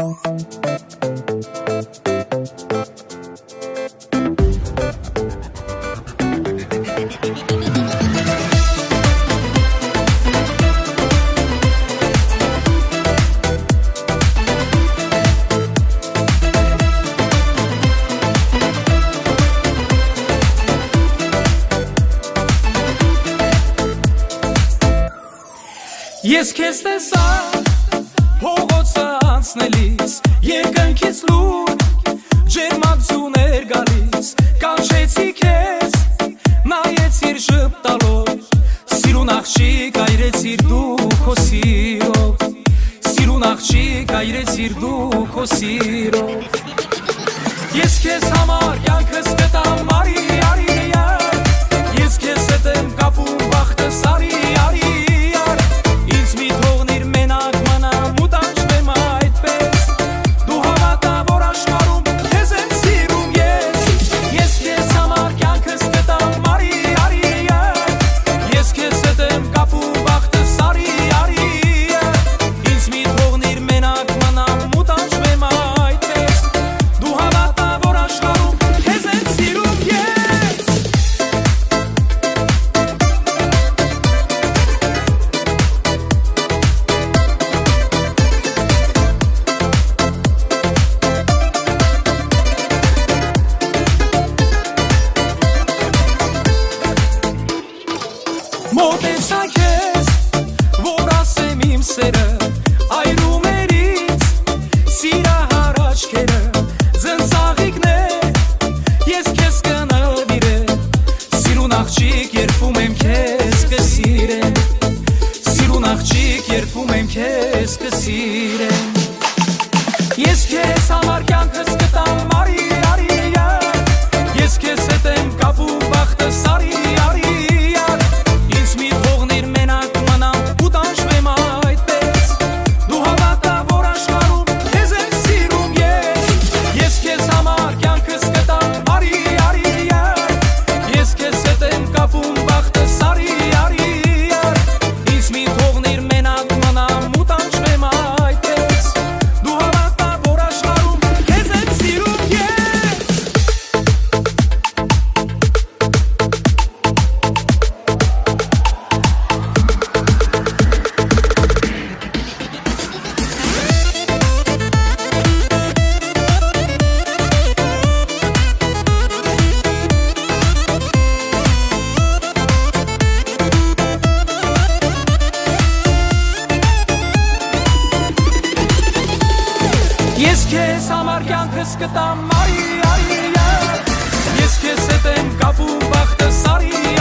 Ես քեզ տեսա փողոցը անցնելիս, երկնքից լուր ջերմածուներ գալիս, կանչեցի քեզ, նայեցիր ժպտալով, սիրուն աղջիկ այրեցիր դու քո սիրով, սիրուն աղջիկ այրեցիր դու քո սիրով։ Ես քեզ համար կյանքս կտամ արի, արի, ես քեզ հետ եմ կապում բախտս արի, արի Մոտեցա քեզ, որ ասեմ իմ սերը, այրումերից սիրահար աչքերը, ձնծաղիկներ, ես քեզ կնվիրեմ, սիրուն աղջիկ երբում եմ քեզ կսիրեմ, սիրուն աղջիկ երբում եմ քեզ կսիրեմ։ Ես քեզ համար կյանքս կտամ արի, արի, ես քեզ հետ եմ կապում բախտս արի, արի Ես քեզ համար կյանքս կտամ արի, արի, ես քեզ հետ եմ կապում բախտս արի